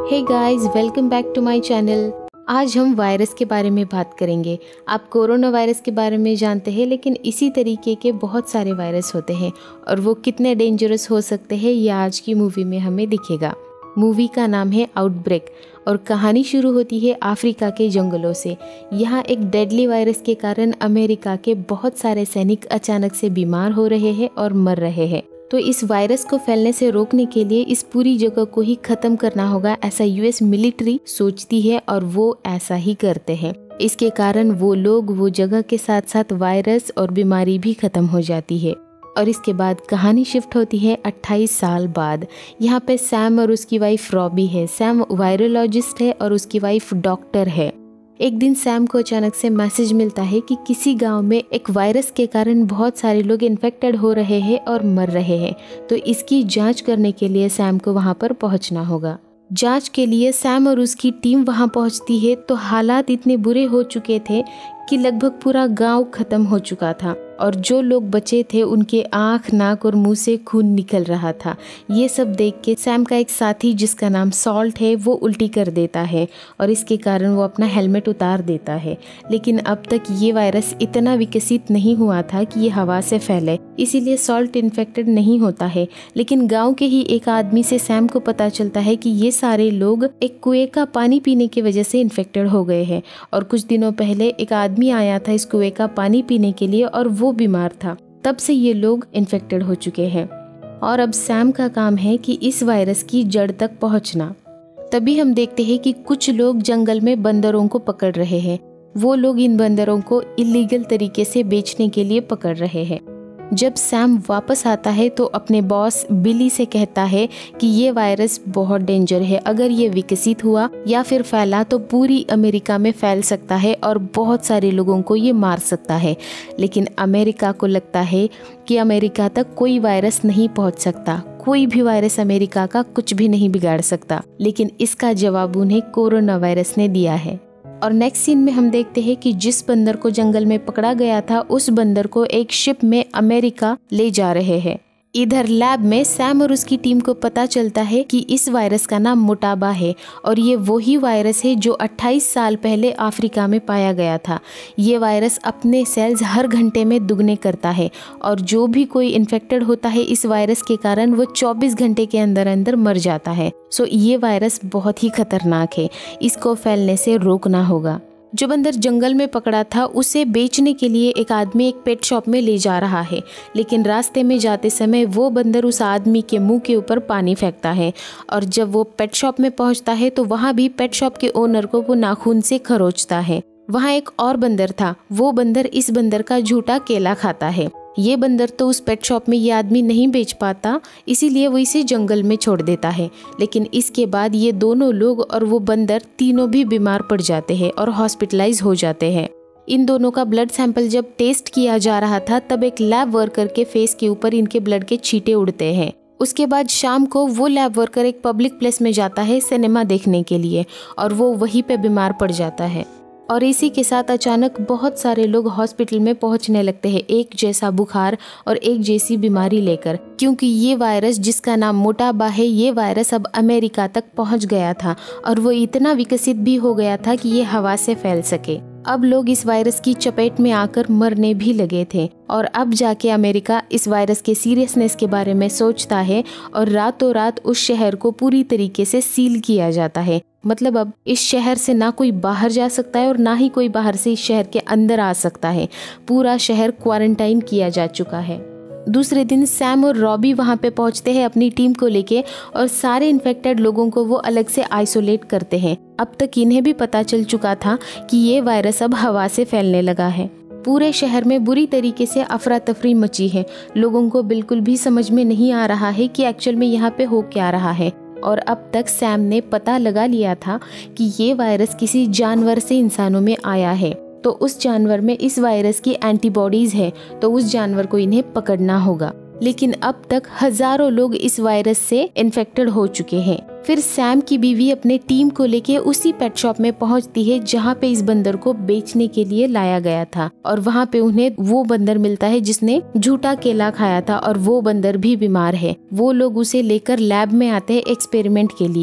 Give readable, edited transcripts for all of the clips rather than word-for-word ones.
Hey guys, welcome back to my channel. आज हम virus के बारे में बात करेंगे। आप कोरोना वायरस के बारे में जानते हैं, लेकिन इसी तरीके के बहुत सारे वायरस होते हैं और वो कितने डेंजरस हो सकते हैं ये आज की मूवी में हमें दिखेगा। मूवी का नाम है आउटब्रेक और कहानी शुरू होती है अफ्रीका के जंगलों से। यहाँ एक डेडली वायरस के कारण अमेरिका के बहुत सारे सैनिक अचानक से बीमार हो रहे हैं और मर रहे हैं। तो इस वायरस को फैलने से रोकने के लिए इस पूरी जगह को ही खत्म करना होगा, ऐसा यूएस मिलिट्री सोचती है और वो ऐसा ही करते हैं। इसके कारण वो लोग, वो जगह के साथ साथ वायरस और बीमारी भी खत्म हो जाती है। और इसके बाद कहानी शिफ्ट होती है 28 साल बाद। यहाँ पे सैम और उसकी वाइफ रॉबी है। सैम वायरोलॉजिस्ट है और उसकी वाइफ डॉक्टर है। एक दिन सैम को अचानक से मैसेज मिलता है कि किसी गांव में एक वायरस के कारण बहुत सारे लोग इन्फेक्टेड हो रहे हैं और मर रहे हैं। तो इसकी जांच करने के लिए सैम को वहां पर पहुंचना होगा। जांच के लिए सैम और उसकी टीम वहां पहुंचती है तो हालात इतने बुरे हो चुके थे कि लगभग पूरा गांव खत्म हो चुका था और जो लोग बचे थे उनके आंख, नाक और मुंह से खून निकल रहा था। ये सब देख के सैम का एक साथी जिसका नाम सॉल्ट है वो उल्टी कर देता है और इसके कारण वो अपना हेलमेट उतार देता है। लेकिन अब तक ये वायरस इतना विकसित नहीं हुआ था कि ये हवा से फैले, इसीलिए सॉल्ट इन्फेक्टेड नहीं होता है। लेकिन गाँव के ही एक आदमी से सैम को पता चलता है कि ये सारे लोग एक कुएं का पानी पीने की वजह से इन्फेक्टेड हो गए हैं और कुछ दिनों पहले एक आदमी आया था इस कुएं का पानी पीने के लिए और वो बीमार था। तब से ये लोग इन्फेक्टेड हो चुके हैं और अब सैम का काम है कि इस वायरस की जड़ तक पहुंचना। तभी हम देखते हैं कि कुछ लोग जंगल में बंदरों को पकड़ रहे हैं। वो लोग इन बंदरों को इलीगल तरीके से बेचने के लिए पकड़ रहे हैं। जब सैम वापस आता है तो अपने बॉस बिली से कहता है कि ये वायरस बहुत डेंजर है। अगर ये विकसित हुआ या फिर फैला तो पूरी अमेरिका में फैल सकता है और बहुत सारे लोगों को ये मार सकता है। लेकिन अमेरिका को लगता है कि अमेरिका तक कोई वायरस नहीं पहुंच सकता, कोई भी वायरस अमेरिका का कुछ भी नहीं बिगाड़ सकता। लेकिन इसका जवाब उन्हें कोरोना वायरस ने दिया है। और नेक्स्ट सीन में हम देखते हैं कि जिस बंदर को जंगल में पकड़ा गया था उस बंदर को एक शिप में अमेरिका ले जा रहे हैं। इधर लैब में सैम और उसकी टीम को पता चलता है कि इस वायरस का नाम मोटाबा है और ये वही वायरस है जो 28 साल पहले अफ्रीका में पाया गया था। ये वायरस अपने सेल्स हर घंटे में दुगने करता है और जो भी कोई इन्फेक्टेड होता है इस वायरस के कारण वो 24 घंटे के अंदर अंदर मर जाता है। सो ये वायरस बहुत ही खतरनाक है, इसको फैलने से रोकना होगा। जो बंदर जंगल में पकड़ा था उसे बेचने के लिए एक आदमी एक पेट शॉप में ले जा रहा है, लेकिन रास्ते में जाते समय वो बंदर उस आदमी के मुंह के ऊपर पानी फेंकता है और जब वो पेट शॉप में पहुंचता है तो वहां भी पेट शॉप के ओनर को वो नाखून से खरोचता है। वहां एक और बंदर था, वो बंदर इस बंदर का झूठा केला खाता है। ये बंदर तो उस पेट शॉप में ये आदमी नहीं बेच पाता, इसीलिए वो इसे जंगल में छोड़ देता है। लेकिन इसके बाद ये दोनों लोग और वो बंदर तीनों भी बीमार पड़ जाते हैं और हॉस्पिटलाइज हो जाते हैं। इन दोनों का ब्लड सैंपल जब टेस्ट किया जा रहा था तब एक लैब वर्कर के फेस के ऊपर इनके ब्लड के छींटे उड़ते हैं। उसके बाद शाम को वो लैब वर्कर एक पब्लिक प्लेस में जाता है सिनेमा देखने के लिए और वो वहीं पे बीमार पड़ जाता है। और इसी के साथ अचानक बहुत सारे लोग हॉस्पिटल में पहुंचने लगते हैं, एक जैसा बुखार और एक जैसी बीमारी लेकर, क्योंकि ये वायरस जिसका नाम मोटाबा है ये वायरस अब अमेरिका तक पहुंच गया था और वो इतना विकसित भी हो गया था कि ये हवा से फैल सके। अब लोग इस वायरस की चपेट में आकर मरने भी लगे थे और अब जाके अमेरिका इस वायरस के सीरियसनेस के बारे में सोचता है और रातों रात उस शहर को पूरी तरीके से सील किया जाता है। मतलब अब इस शहर से ना कोई बाहर जा सकता है और ना ही कोई बाहर से इस शहर के अंदर आ सकता है। पूरा शहर क्वारंटाइन किया जा चुका है। दूसरे दिन सैम और रॉबी वहां पे पहुंचते हैं अपनी टीम को लेके और सारे इन्फेक्टेड लोगों को वो अलग से आइसोलेट करते हैं। अब तक इन्हें भी पता चल चुका था कि ये वायरस अब हवा से फैलने लगा है। पूरे शहर में बुरी तरीके से अफरा तफरी मची है। लोगों को बिल्कुल भी समझ में नहीं आ रहा है कि एक्चुअल में यहाँ पे हो क्या रहा है। और अब तक सैम ने पता लगा लिया था कि ये वायरस किसी जानवर से इंसानों में आया है, तो उस जानवर में इस वायरस की एंटीबॉडीज है, तो उस जानवर को इन्हें पकड़ना होगा। लेकिन अब तक हजारों लोग इस वायरस से इन्फेक्टेड हो चुके हैं। फिर सैम की बीवी अपने टीम को लेके उसी पेट शॉप में पहुंचती है जहां पे इस बंदर को बेचने के लिए लाया गया था और वहां पे उन्हें वो बंदर मिलता है जिसने झूठा केला खाया था और वो बंदर भी बीमार है। वो लोग उसे लेकर लैब में आते हैं एक्सपेरिमेंट के लिए।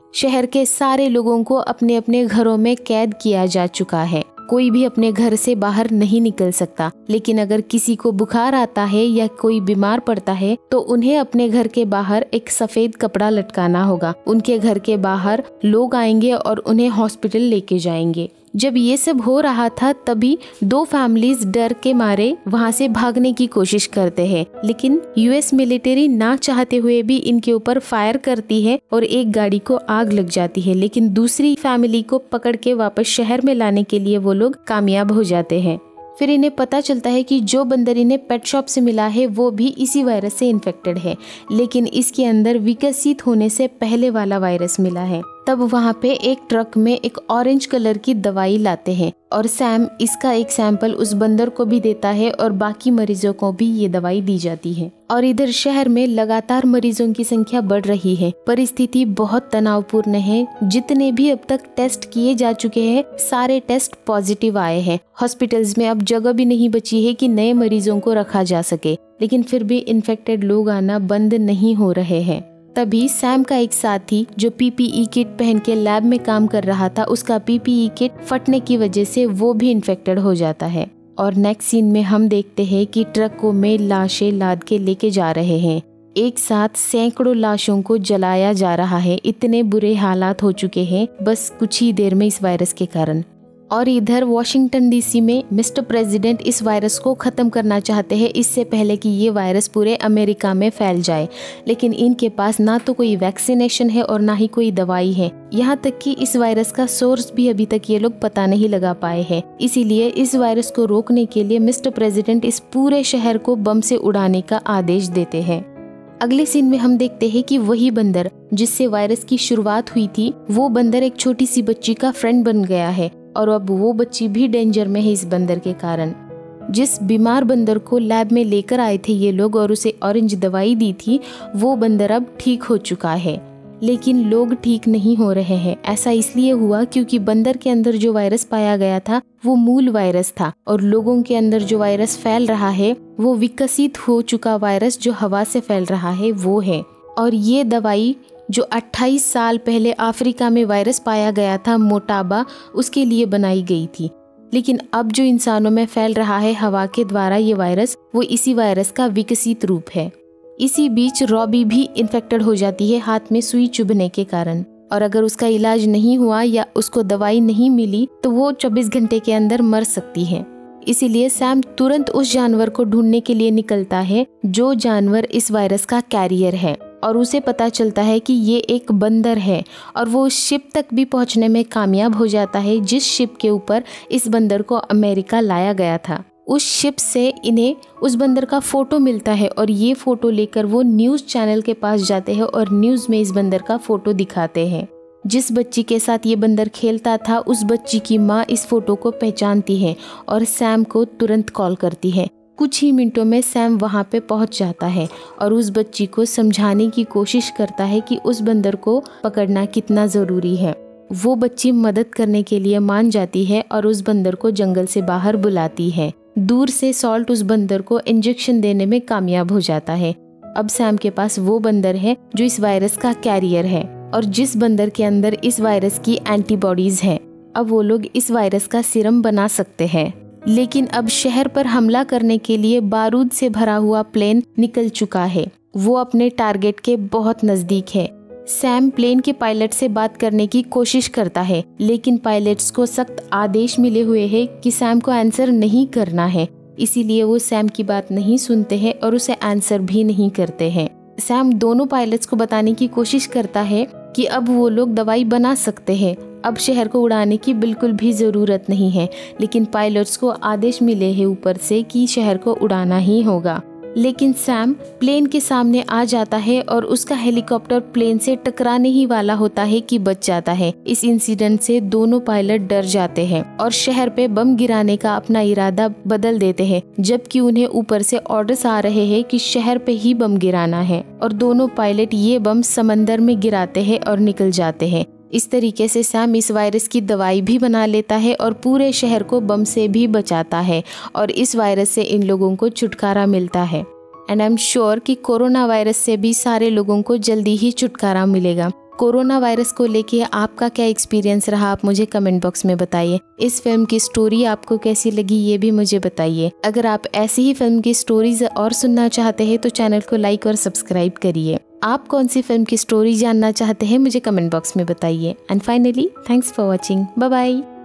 शहर के सारे लोगों को अपने अपने घरों में कैद किया जा चुका है। कोई भी अपने घर से बाहर नहीं निकल सकता, लेकिन अगर किसी को बुखार आता है या कोई बीमार पड़ता है तो उन्हें अपने घर के बाहर एक सफेद कपड़ा लटकाना होगा। उनके घर के बाहर लोग आएंगे और उन्हें हॉस्पिटल लेके जाएंगे। जब ये सब हो रहा था तभी 2 फैमिलीज डर के मारे वहाँ से भागने की कोशिश करते हैं, लेकिन यूएस मिलिट्री ना चाहते हुए भी इनके ऊपर फायर करती है और एक गाड़ी को आग लग जाती है। लेकिन दूसरी फैमिली को पकड़ के वापस शहर में लाने के लिए वो लोग कामयाब हो जाते हैं। फिर इन्हें पता चलता है कि जो बंदर इन्हें पेट शॉप से मिला है वो भी इसी वायरस से इन्फेक्टेड है, लेकिन इसके अंदर विकसित होने से पहले वाला वायरस मिला है। तब वहाँ पे एक ट्रक में एक ऑरेंज कलर की दवाई लाते हैं और सैम इसका एक सैंपल उस बंदर को भी देता है और बाकी मरीजों को भी ये दवाई दी जाती है। और इधर शहर में लगातार मरीजों की संख्या बढ़ रही है। परिस्थिति बहुत तनावपूर्ण है। जितने भी अब तक टेस्ट किए जा चुके हैं सारे टेस्ट पॉजिटिव आए हैं। हॉस्पिटल्स में अब जगह भी नहीं बची है कि नए मरीजों को रखा जा सके, लेकिन फिर भी इन्फेक्टेड लोग आना बंद नहीं हो रहे हैं। तभी सैम का एक साथी जो पीपीई किट पहन के लैब में काम कर रहा था, उसका पीपीई किट फटने की वजह से वो भी इन्फेक्टेड हो जाता है। और नेक्स्ट सीन में हम देखते हैं कि ट्रकों में लाशें लाद के लेके जा रहे हैं। एक साथ सैकड़ों लाशों को जलाया जा रहा है। इतने बुरे हालात हो चुके हैं बस कुछ ही देर में इस वायरस के कारण। और इधर वॉशिंगटन डीसी में मिस्टर प्रेसिडेंट इस वायरस को खत्म करना चाहते हैं इससे पहले कि ये वायरस पूरे अमेरिका में फैल जाए, लेकिन इनके पास ना तो कोई वैक्सीनेशन है और ना ही कोई दवाई है। यहाँ तक कि इस वायरस का सोर्स भी अभी तक ये लोग पता नहीं लगा पाए हैं। इसीलिए इस वायरस को रोकने के लिए मिस्टर प्रेसिडेंट इस पूरे शहर को बम से उड़ाने का आदेश देते हैं। अगले सीन में हम देखते हैं कि वही बंदर जिससे वायरस की शुरुआत हुई थी वो बंदर एक छोटी सी बच्ची का फ्रेंड बन गया है और अब वो बच्ची भी डेंजर में है इस बंदर के कारण। जिस बीमार बंदर को लैब में लेकर आए थे ये लोग और उसे ऑरेंज दवाई दी थी वो बंदर अब ठीक हो चुका है, लेकिन लोग ठीक नहीं हो रहे हैं। ऐसा इसलिए हुआ क्योंकि बंदर के अंदर जो वायरस पाया गया था वो मूल वायरस था और लोगों के अंदर जो वायरस फैल रहा है वो विकसित हो चुका वायरस जो हवा से फैल रहा है वो है। और ये दवाई जो 28 साल पहले अफ्रीका में वायरस पाया गया था मोटाबा, उसके लिए बनाई गई थी। लेकिन अब जो इंसानों में फैल रहा है हवा के द्वारा ये वायरस, वो इसी वायरस का विकसित रूप है। इसी बीच रॉबी भी इन्फेक्टेड हो जाती है हाथ में सुई चुभने के कारण, और अगर उसका इलाज नहीं हुआ या उसको दवाई नहीं मिली तो वो 24 घंटे के अंदर मर सकती है। इसीलिए सैम तुरंत उस जानवर को ढूंढने के लिए निकलता है जो जानवर इस वायरस का कैरियर है, और उसे पता चलता है कि ये एक बंदर है और वो उस शिप तक भी पहुंचने में कामयाब हो जाता है जिस शिप के ऊपर इस बंदर को अमेरिका लाया गया था। उस शिप से इन्हें उस बंदर का फोटो मिलता है और ये फोटो लेकर वो न्यूज़ चैनल के पास जाते हैं और न्यूज़ में इस बंदर का फोटो दिखाते हैं। जिस बच्ची के साथ ये बंदर खेलता था उस बच्ची की माँ इस फोटो को पहचानती है और सैम को तुरंत कॉल करती है। कुछ ही मिनटों में सैम वहाँ पे पहुँच जाता है और उस बच्ची को समझाने की कोशिश करता है कि उस बंदर को पकड़ना कितना ज़रूरी है। वो बच्ची मदद करने के लिए मान जाती है और उस बंदर को जंगल से बाहर बुलाती है। दूर से सॉल्ट उस बंदर को इंजेक्शन देने में कामयाब हो जाता है। अब सैम के पास वो बंदर है जो इस वायरस का कैरियर है और जिस बंदर के अंदर इस वायरस की एंटीबॉडीज हैं। अब वो लोग इस वायरस का सीरम बना सकते हैं। लेकिन अब शहर पर हमला करने के लिए बारूद से भरा हुआ प्लेन निकल चुका है। वो अपने टारगेट के बहुत नजदीक है। सैम प्लेन के पायलट से बात करने की कोशिश करता है, लेकिन पायलट्स को सख्त आदेश मिले हुए हैं कि सैम को आंसर नहीं करना है। इसीलिए वो सैम की बात नहीं सुनते हैं और उसे आंसर भी नहीं करते हैं। सैम दोनों पायलट्स को बताने की कोशिश करता है कि अब वो लोग दवाई बना सकते हैं, अब शहर को उड़ाने की बिल्कुल भी ज़रूरत नहीं है। लेकिन पायलट्स को आदेश मिले हैं ऊपर से कि शहर को उड़ाना ही होगा। लेकिन सैम प्लेन के सामने आ जाता है और उसका हेलीकॉप्टर प्लेन से टकराने ही वाला होता है कि बच जाता है। इस इंसिडेंट से दोनों पायलट डर जाते हैं और शहर पे बम गिराने का अपना इरादा बदल देते हैं, जबकि उन्हें ऊपर से ऑर्डर्स आ रहे हैं कि शहर पे ही बम गिराना है। और दोनों पायलट ये बम समंदर में गिराते हैं और निकल जाते हैं। इस तरीके से सैम इस वायरस की दवाई भी बना लेता है और पूरे शहर को बम से भी बचाता है और इस वायरस से इन लोगों को छुटकारा मिलता है। एंड आई एम श्योर कि कोरोना वायरस से भी सारे लोगों को जल्दी ही छुटकारा मिलेगा। कोरोना वायरस को लेके आपका क्या एक्सपीरियंस रहा, आप मुझे कमेंट बॉक्स में बताइए। इस फिल्म की स्टोरी आपको कैसी लगी ये भी मुझे बताइए। अगर आप ऐसी ही फिल्म की स्टोरीज और सुनना चाहते हैं तो चैनल को लाइक और सब्सक्राइब करिए। आप कौन सी फिल्म की स्टोरी जानना चाहते हैं मुझे कमेंट बॉक्स में बताइए। And finally thanks for watching. Bye bye.